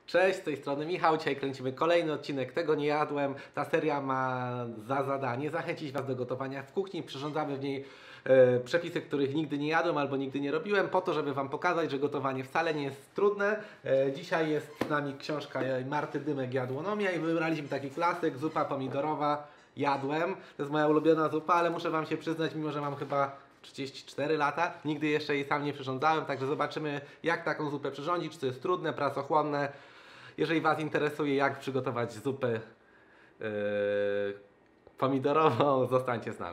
Cześć, z tej strony Michał. Dzisiaj kręcimy kolejny odcinek Tego nie jadłem. Ta seria ma za zadanie zachęcić Was do gotowania w kuchni. Przyrządzamy w niej przepisy, których nigdy nie jadłem albo nigdy nie robiłem, po to, żeby Wam pokazać, że gotowanie wcale nie jest trudne. Dzisiaj jest z nami książka Marty Dymek Jadłonomia i wybraliśmy taki klasyk, zupa pomidorowa. Jadłem, to jest moja ulubiona zupa, ale muszę Wam się przyznać, mimo że mam chyba 34 lata, nigdy jeszcze jej sam nie przyrządzałem, także zobaczymy, jak taką zupę przyrządzić, czy to jest trudne, pracochłonne. Jeżeli Was interesuje, jak przygotować zupę pomidorową, zostańcie z nami.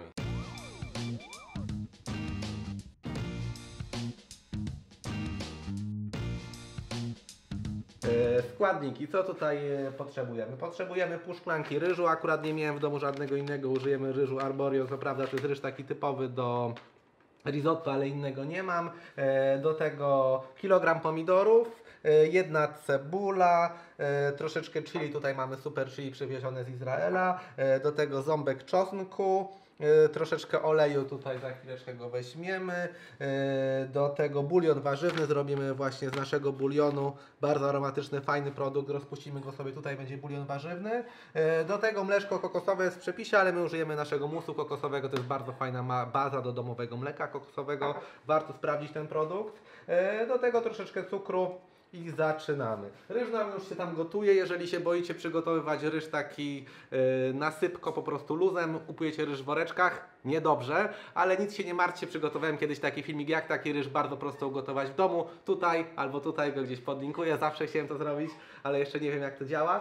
Składniki, co tutaj potrzebujemy? Potrzebujemy pół szklanki ryżu, akurat nie miałem w domu żadnego innego, użyjemy ryżu Arborio, co prawda to jest ryż taki typowy do risotto, ale innego nie mam. Do tego kilogram pomidorów, jedna cebula, troszeczkę chili, tutaj mamy super chili przywiezione z Izraela, do tego ząbek czosnku, troszeczkę oleju, tutaj za chwileczkę go weźmiemy, do tego bulion warzywny, zrobimy właśnie z naszego bulionu bardzo aromatyczny, fajny produkt, rozpuścimy go sobie, tutaj będzie bulion warzywny, do tego mleczko kokosowe jest w przepisie, ale my użyjemy naszego musu kokosowego, to jest bardzo fajna baza do domowego mleka kokosowego, warto sprawdzić ten produkt, do tego troszeczkę cukru. I zaczynamy. Ryż nam już się tam gotuje. Jeżeli się boicie przygotowywać ryż taki na sypko, po prostu luzem, kupujecie ryż w woreczkach, niedobrze, ale nic się nie martwcie, przygotowałem kiedyś taki filmik, jak taki ryż bardzo prosto ugotować w domu. Tutaj albo tutaj go gdzieś podlinkuję, zawsze chciałem to zrobić, ale jeszcze nie wiem, jak to działa.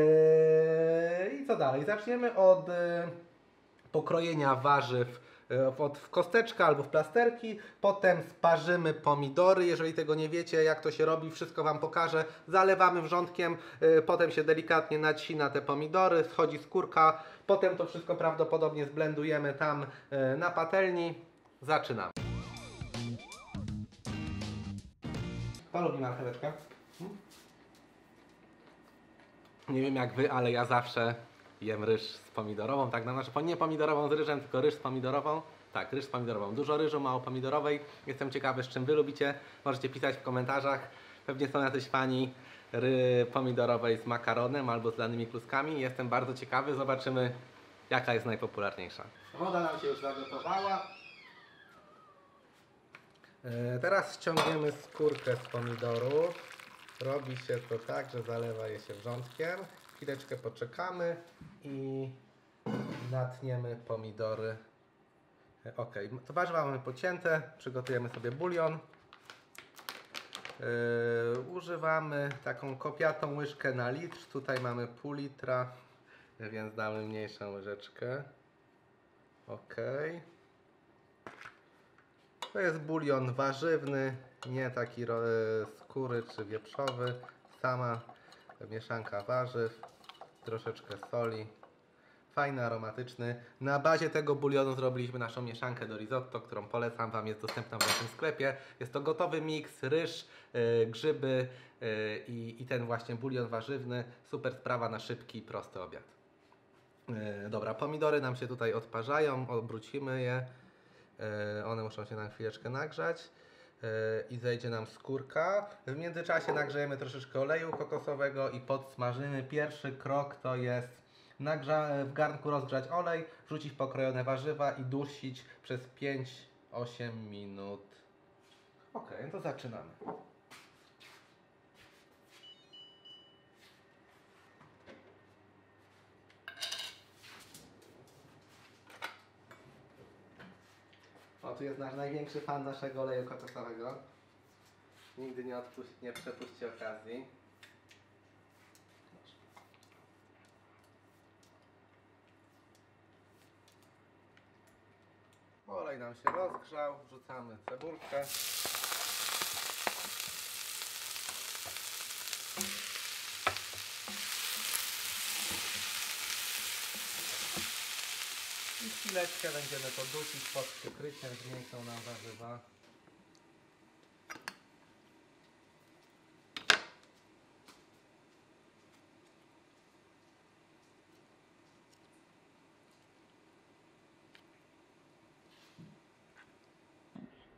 I co dalej? Zaczniemy od pokrojenia warzyw w kosteczkę albo w plasterki, potem sparzymy pomidory, jeżeli tego nie wiecie, jak to się robi, wszystko Wam pokażę, zalewamy wrzątkiem, potem się delikatnie nacina te pomidory, schodzi skórka, potem to wszystko prawdopodobnie zblendujemy tam na patelni, zaczynamy. Kto lubi marcheweczkę? Nie wiem jak Wy, ale ja zawsze jem ryż z pomidorową, tak, znaczy nie pomidorową z ryżem, tylko ryż z pomidorową. Tak, ryż z pomidorową. Dużo ryżu, mało pomidorowej. Jestem ciekawy, z czym Wy lubicie. Możecie pisać w komentarzach. Pewnie są jacyś fani pomidorowej z makaronem albo z danymi kluskami. Jestem bardzo ciekawy. Zobaczymy, jaka jest najpopularniejsza. Woda nam się już zagotowała. Teraz ściągniemy skórkę z pomidorów. Robi się to tak, że zalewa je się wrzątkiem. Chwileczkę poczekamy i natniemy pomidory. Ok, to warzywa mamy pocięte, przygotujemy sobie bulion. Używamy taką kopiatą łyżkę na litr. Tutaj mamy pół litra, więc damy mniejszą łyżeczkę. Ok. To jest bulion warzywny, nie taki skóry czy wieprzowy. Sama mieszanka warzyw, troszeczkę soli. Fajny, aromatyczny. Na bazie tego bulionu zrobiliśmy naszą mieszankę do risotto, którą polecam Wam, jest dostępna w naszym sklepie. Jest to gotowy miks, ryż, grzyby i ten właśnie bulion warzywny. Super sprawa na szybki, prosty obiad. Dobra, pomidory nam się tutaj odparzają, obrócimy je. One muszą się na chwileczkę nagrzać i zejdzie nam skórka. W międzyczasie nagrzejemy troszeczkę oleju kokosowego i podsmażymy. Pierwszy krok to jest w garnku rozgrzać olej, wrzucić pokrojone warzywa i dusić przez 5-8 minut. Ok, to zaczynamy. O, tu jest nasz największy fan naszego oleju kokosowego. Nigdy nie przepuści okazji. Olej nam się rozgrzał, wrzucamy cebulkę. I chwileczkę będziemy to dusić pod przykryciem, zmiękną nam warzywa.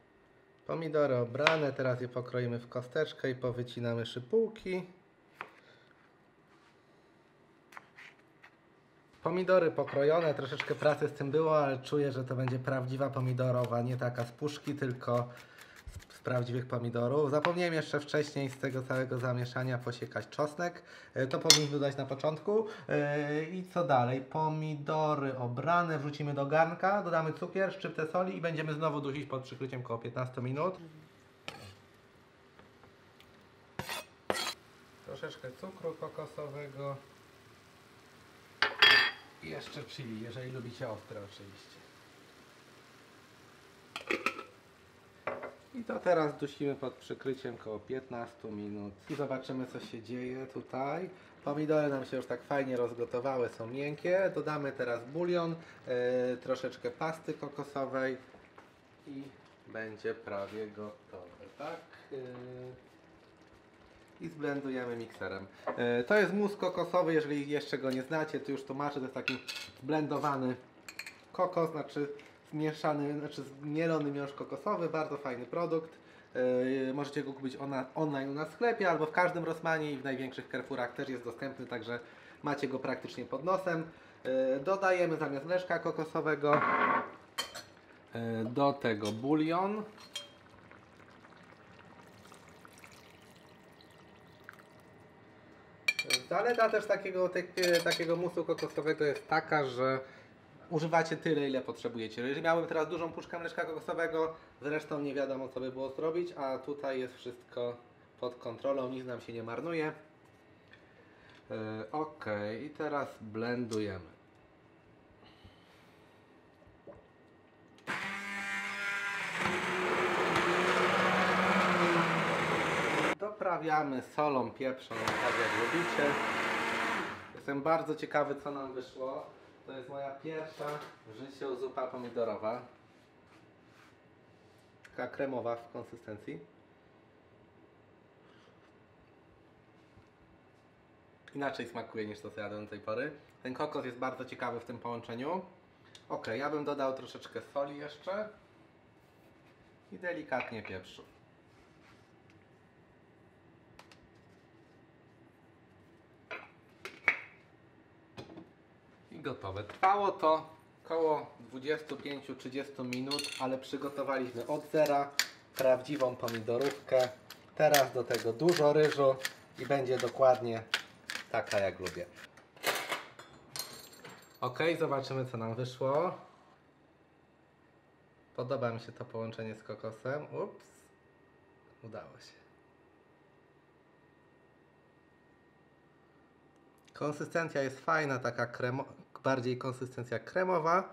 Pomidory obrane, teraz je pokroimy w kosteczkę i powycinamy szypułki. Pomidory pokrojone, troszeczkę pracy z tym było, ale czuję, że to będzie prawdziwa pomidorowa, nie taka z puszki, tylko z prawdziwych pomidorów. Zapomniałem jeszcze wcześniej z tego całego zamieszania posiekać czosnek. To powinniśmy dodać na początku. I co dalej? Pomidory obrane wrzucimy do garnka, dodamy cukier, szczyptę soli i będziemy znowu dusić pod przykryciem około 15 minut. Troszeczkę cukru kokosowego. I jeszcze chili, jeżeli lubicie ostre oczywiście. I to teraz dusimy pod przykryciem około 15 minut. I zobaczymy, co się dzieje tutaj. Pomidory nam się już tak fajnie rozgotowały, są miękkie. Dodamy teraz bulion, troszeczkę pasty kokosowej i będzie prawie gotowe, tak? I zblendujemy mikserem. To jest mus kokosowy, jeżeli jeszcze go nie znacie, to już tłumaczę, to jest taki zblendowany kokos, znaczy zmielony miąższ kokosowy, bardzo fajny produkt. Możecie go kupić online u nas w sklepie albo w każdym Rossmanie i w największych Carrefourach też jest dostępny, także macie go praktycznie pod nosem. Dodajemy zamiast mleczka kokosowego do tego bulion. Zaleta też takiego musu kokosowego jest taka, że używacie tyle, ile potrzebujecie. Jeżeli miałbym teraz dużą puszkę mleczka kokosowego, zresztą nie wiadomo, co by było zrobić, a tutaj jest wszystko pod kontrolą, nic nam się nie marnuje. Ok, i teraz blendujemy. Doprawiamy solą, pieprzem, tak jak lubicie. Jestem bardzo ciekawy, co nam wyszło. To jest moja pierwsza w życiu zupa pomidorowa. Taka kremowa w konsystencji. Inaczej smakuje niż to, co jadłem do tej pory. Ten kokos jest bardzo ciekawy w tym połączeniu. Ok, ja bym dodał troszeczkę soli jeszcze. I delikatnie pieprzu. I gotowe. Trwało to około 25-30 minut, ale przygotowaliśmy od zera prawdziwą pomidorówkę. Teraz do tego dużo ryżu i będzie dokładnie taka, jak lubię. Ok, zobaczymy, co nam wyszło. Podoba mi się to połączenie z kokosem. Ups, udało się. Konsystencja jest fajna, taka bardziej konsystencja kremowa.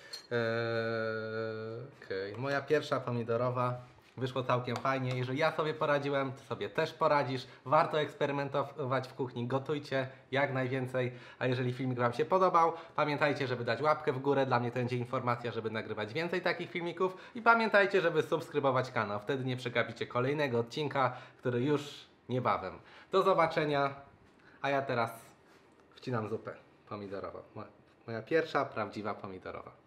Moja pierwsza pomidorowa wyszło całkiem fajnie. Jeżeli ja sobie poradziłem, ty sobie też poradzisz. Warto eksperymentować w kuchni, gotujcie jak najwięcej. A jeżeli filmik Wam się podobał, pamiętajcie, żeby dać łapkę w górę. Dla mnie to będzie informacja, żeby nagrywać więcej takich filmików. I pamiętajcie, żeby subskrybować kanał. Wtedy nie przegapicie kolejnego odcinka, który już niebawem. Do zobaczenia. A ja teraz wcinam zupę pomidorową. Moja pierwsza prawdziwa pomidorowa.